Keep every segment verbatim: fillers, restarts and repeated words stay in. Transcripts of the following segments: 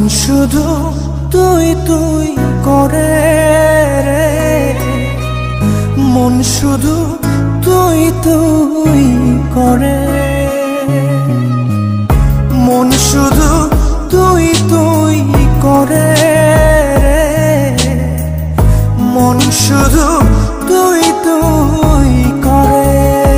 শুধু তুই তুই করে রে, মন শুধু তুই তুই করে, মন শুধু তুই তুই করে রে, মন শুধু তুই তুই করে।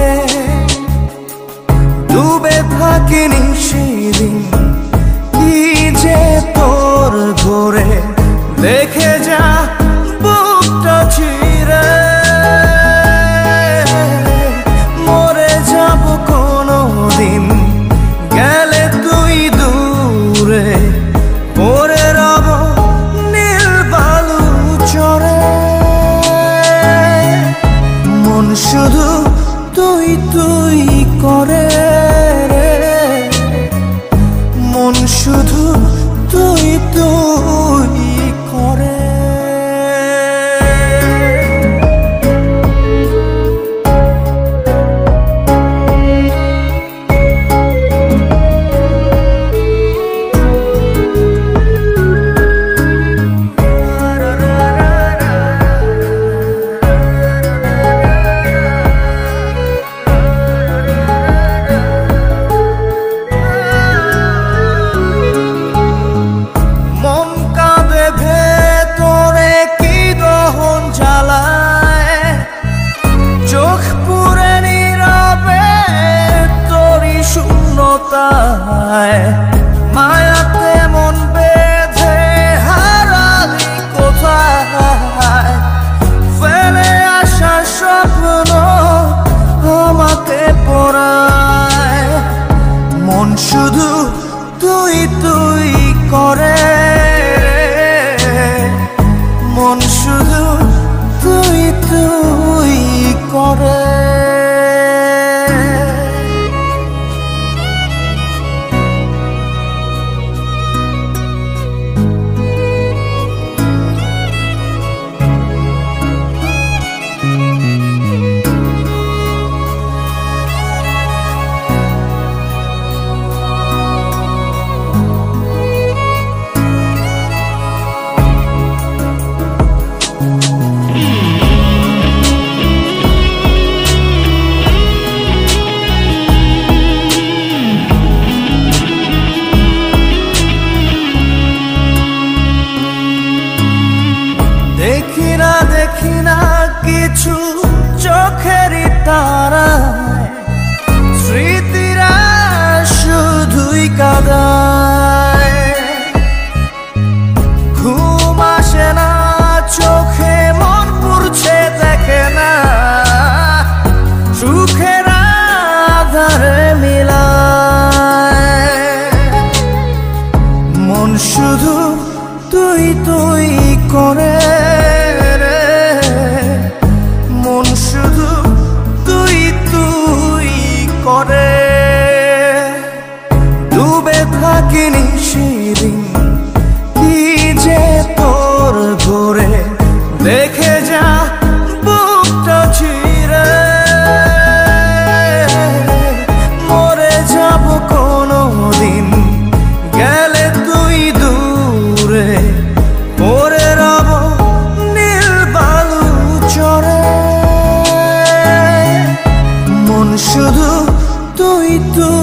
ডুবে থাকিনি সেদিন কি যে তোর ঘরে, দেখে যা বুকটা ছিঁড়ে, মরে যাব কোনো দিন গেলে তুই দূরে, পরে রব নীল বালু চরে। মন শুধু তুই তুই করে রে, মন শুধু তুই তুই করে। মায়াতে মন বেঁধে হারালি কোথায়, ফেলে আসা স্বপ্ন আমাকে পড়ায়। মন শুধু তুই তুই করে, মন শুধু তুই তুই করে। দেখি না দেখি না কিছু চোখেরই তারায়, স্মৃতিরা শুধুই কাঁদায়। ঘুম আসে না চোখে, মন পুড়ছে দেখে না, সুখের আধারে মিলায়। মন শুধু তুই তুই করে রে, মন শুধু তুই তুই করে। ডুবে থাকিনি সেদিন কি যে তোর ঘরে, দেখে যা বুকটা ছিঁড়ে, মরে যাব কোনো দিন গেলে তুই দূরে, পরে রব নীল বালু চরে। মন শুধু তুই তুই